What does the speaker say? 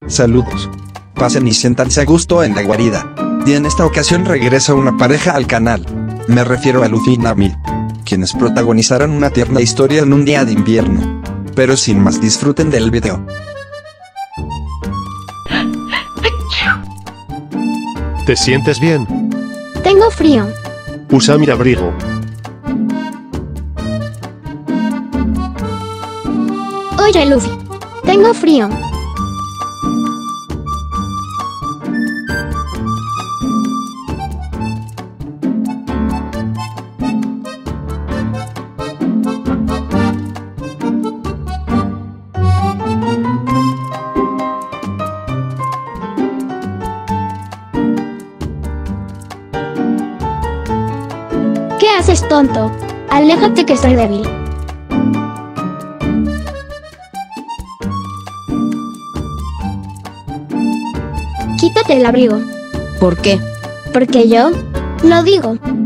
Saludos. Pasen y siéntanse a gusto en la guarida. Y en esta ocasión regresa una pareja al canal. Me refiero a Luffy y Nami, quienes protagonizaron una tierna historia en un día de invierno. Pero sin más, disfruten del video. ¿Te sientes bien? Tengo frío. Usa mi abrigo. Oye, Luffy. Tengo frío. ¿Qué haces, tonto? Aléjate que soy débil. Quítate el abrigo. ¿Por qué? Porque yo lo digo.